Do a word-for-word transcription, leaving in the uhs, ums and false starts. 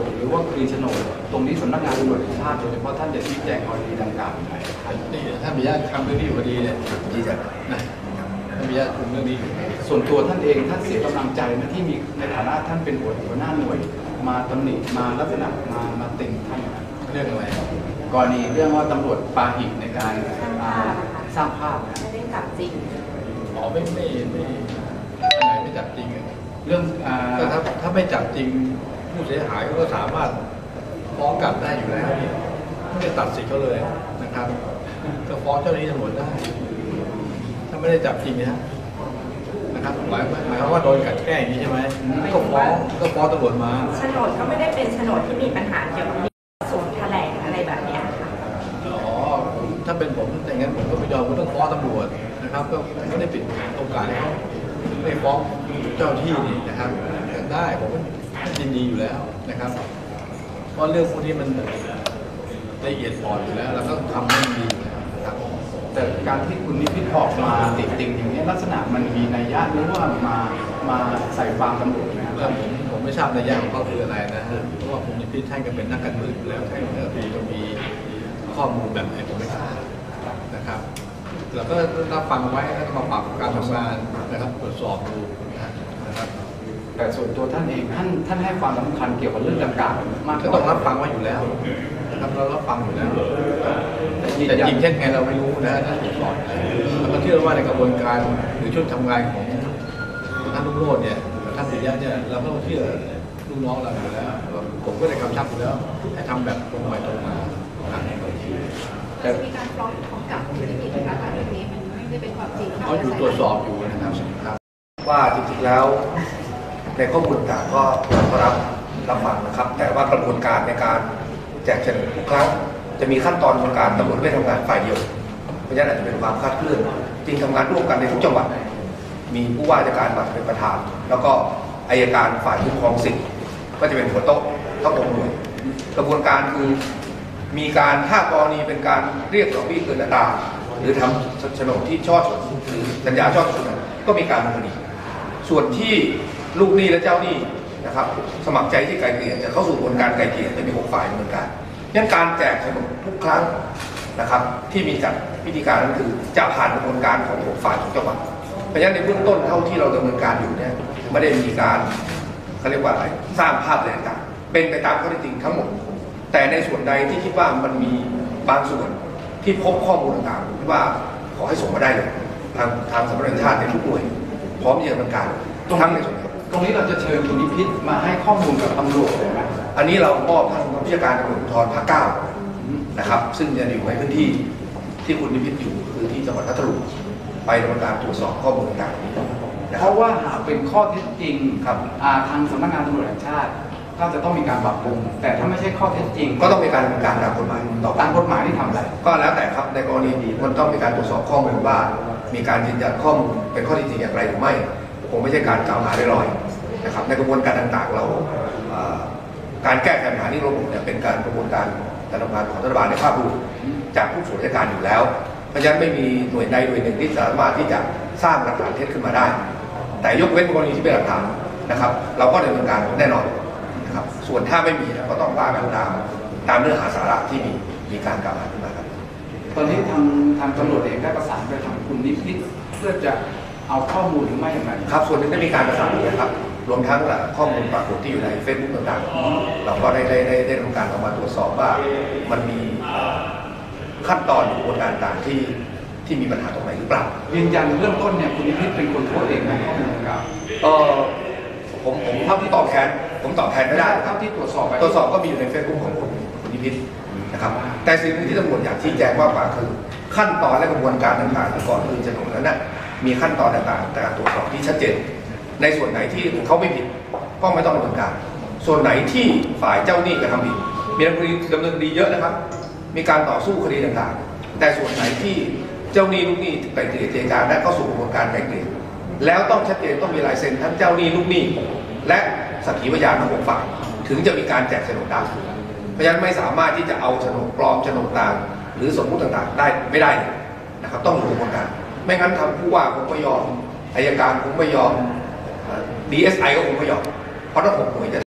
หรือว่าคืนโฉนดตรงนี้สำนักงานตำรวจแห่งชาติโดยเฉพาะท่านจะชี้แจงกรณีดังกล่าวยังไงนี่ท่านมีญาติทำเรื่องนี้อยู่พอดีเนี่ยชี้แจงนะท่านมีญาติคุมเรื่องนี้อยู่ส่วนตัวท่านเองท่านเสียกำลังใจไหมที่มีในฐานะท่านเป็นหัวหน้าหน่วยมาตำหนิมาลักษณะมามาติ่งท่านเรื่องอะไรกรณีเรื่องว่าตำรวจปาหินในการสร้างภาพไม่ได้จับจริงอ๋อไม่ไม่ไม่ไม่จับจริงเรื่องแต่ถ้าถ้าไม่จับจริงผู้เสียหายก็สามารถฟ้องกลับได้อยู่แล้วไม่ได้ตัดสิทธิ์เขาเลยนะครับก็ฟ้องเจ้าหน้าที่ตำรวจได้ถ้าไม่ได้จับจริงนะนะครับหมายหมายความว่าโดนกัดแกล้งอย่างนี้ใช่ไหมก็ฟ้องก็ฟ้องตำรวจมาโฉนดก็ไม่ได้เป็นโฉนดที่มีปัญหาเกี่ยวกับศูนย์แถลงอะไรแบบนี้ค่ะอ๋อถ้าเป็นผมอย่างนั้นผมก็ไม่ยอมก็ต้องฟ้องตำรวจนะครับก็ไม่ได้ปิดโอกาสให้เขาไม่ฟ้องเจ้าที่นี่นะครับได้ผมก็ยินดีอยู่แล้วนะครับเพราะเรื่องพวกนี้มันละเอียดอ่อนอยู่แล้วแล้วก็ทำให้ดีนะครับแต่การที่คุณนิพิษออกมาติดติงอย่างนี้ลักษณะมันมีนัยยะหรือว่ามามาใส่ความตำรวจนะครับผมผมไม่ทราบนัยยะของเขาคืออะไรนะเพราะว่าคุณนิพิษท่านก็เป็นนักการเมืองอยู่แล้วท่านก็จะมีข้อมูลแบบไหนผมไม่ทราบนะครับเราก็รับฟังไว้แล้วก็มาปรับการทำงานนะครับตรวจสอบดูนะครับแต่ส่วนตัวท่านเองท่านท่านให้ความสำคัญเกี่ยวกับเรื่องดังกล่าวมากก็ต้องรับฟังไว้อยู่แล้วนะครับเรารับฟังอยู่แล้วแต่จริงเช่นไงเราไม่รู้นะท่านตรวจสอบแล้วก็เชื่อว่าในกระบวนการหรือชุดทำงานของท่านลุงโรจน์เนี่ยท่านปิยะเนี่ยเราก็เชื่อลูกน้องเราอยู่แล้วผมก็ได้กำชับอยู่แล้วให้ทำแบบตรงไปตรงมาแต่มีการฟ้องของกลับที่ได้มีการเรื่องนี้มันไม่ได้เป็นความจริงเขาอยู่ตรวจสอบอยู่นะครับว่าจริงๆแล้วในข้อมูลต่างก็รับรับฟังนะครับแต่ว่ากระบวนการในการแจกโฉนดทุกครั้งจะมีขั้นตอนกระบวนการตำรวจไม่ทำงานฝ่ายเดียวเพราะฉะนั้นอาจจะเป็นความคลาดเคลื่อนจริงทำงานร่วมกันในทุกจังหวัดมีผู้ว่าราชการเป็นประธานแล้วก็อัยการฝ่ายคุ้มครองสิทธิ์ก็จะเป็นหัวโต๊ะทั้งองค์หน่วยกระบวนการคือมีการถ้ากรณีเป็นการเรียกดอกเบี้ยเกินอัตราหรือทำโฉนดที่ช่อฉนหรือสัญญาช่อฉนก็มีการดำเนินคดีส่วนที่ลูกหนี้และเจ้าหนี้นะครับสมัครใจที่ไกลเกลี่ยจะเข้าสู่กระบวนการไกลเกลี่ยจะมีหกฝ่ายดำเนินการงั้นการแจกโฉนดทุกครั้งนะครับที่มีจัดวิธีการนั้นคือจะผ่านกระบวนการของหกฝ่ายของจังหวัดเพราะฉะนั้นในเบื้องต้นเท่าที่เราดำเนินการอยู่เนี่ยไม่ได้มีการเขาเรียกว่าอะไรสร้างภาพอะไรต่างเป็นไปตามข้อเท็จจริงทั้งหมดแต่ในส่วนใดที่คิดว่ามันมีบางส่วนที่พบข้อมูลต่างๆที่ว่าขอให้ส่งมาได้เลยทางทางสำนักงานชาติในทุกหน่วยพร้อมที่จะดำเนินการทั้งในส่วนตรงนี้เราจะเชิญคุณนิพิษมาให้ข้อมูลกับตำรวจเลยไหมอันนี้เรามอบท่านผู้บัญชาการตำรวจภูธรภาคเก้านะครับซึ่งจะอยู่ในพื้นที่ที่คุณนิพิษอยู่คือที่จังหวัดพัทลุงไปดำเนินการตรวจสอบข้อมูลต่างๆเพราะว่าหากเป็นข้อเท็จจริงครับทางสำนักงานตำรวจแห่งชาติก็จะต้องมีการปรับปรุงแต่ถ้าไม่ใช่ข้อเท็จจริงก็ต้องมีการดำเนินการตามกฎหมายต่อตามกฎหมายที่ทำอะไรก็แล้วแต่ครับในกรณีนี้มันต้องมีการตรวจสอบข้อมูลว่ามีการยืนยันข้อมูลเป็นข้อเท็จจริงอย่างไรหรือไม่คงไม่ใช่การกล่าวหาลอยๆนะครับในกระบวนการต่างๆเราการแก้ไขปัญหานี้ระบบเนี่ยเป็นการกระบวนการการทำงานของรัฐบาลในภาพรวมจากผู้ส่วนราชการอยู่แล้วเพราะฉะนั้นไม่มีหน่วยใดหน่วยหนึ่งที่สามารถที่จะสร้างหลักฐานเท็จขึ้นมาได้แต่ยกเว้นกรณีที่เป็นหลักฐานนะครับเราก็ดำเนินการแน่นอนนะครับส่วนถ้าไม่มีก็ต้องว่ากันตามตามเนื้อหาสาระที่มีมีการกล่าวหาขึ้นมาครับตอนนี้ทางทางตำรวจเองได้ประสานไปทางคุณนิพิษเพื่อจะเอาข้อมูลหรือไม่อย่างไรครับส่วนนี้ได้มีการประสานนะครับรวมทั้งข้อมูลปรากฏที่อยู่ในเฟซบุ๊กต่างๆเราก็ได้ได้ได้ได้ทำการเอามาตรวจสอบว่ามันมีขั้นตอนกระบวนการต่างที่ที่มีปัญหาตรงไหนหรือเปล่ายืนยันเรื่องต้นเนี่ยคุณนิพิษเป็นคนโพสเองในข้อมูลต่างๆเออผมผมเท่าที่ตอบแทนผมตอบแทนไม่ได้เท่าที่ตรวจสอบไปตรวจสอบก็มีอยู่ในเฟซบุ๊กของคุณคุณนิพิษนะครับแต่สิ่งที่ตำรวจอยากชี้แจงว่าว่าคือขั้นตอนและกระบวนการต่างๆก่อนคืนโฉนดนั้นนะมีขั้นตอนต่างๆการตรวจสอบที่ชัดเจนในส่วนไหนที่เขาไม่ผิดก็ไม่ต้องดำเนินการส่วนไหนที่ฝ่ายเจ้าหนี้กระทำผิดมีดำเนินดำเนินคดีเยอะนะครับมีการต่อสู้คดีต่างๆแต่ส่วนไหนที่เจ้าหนี้ลูกหนี้ไกล่เกลี่ยเจรจาและก็สู่กระบวนการไกล่เกลี่ยแล้วต้องชัดเจนต้องมีลายเซ็นทั้งเจ้าหนี้ลูกหนี้และสักขีพยานทั้งหกฝ่ายถึงจะมีการแจกโฉนดได้เพราะฉะนั้นไม่สามารถที่จะเอาโฉนดปลอมโฉนดต่างหรือสมมุติต่างๆได้ไม่ได้นะครับต้องสู่กระบวนการไม่งั้นทางผู้ว่าคงไม่ยอมอัยการคงไม่ยอม ดี เอส ไอ ก็คงไม่ยอมเพราะถ้าผมหน่วยจะ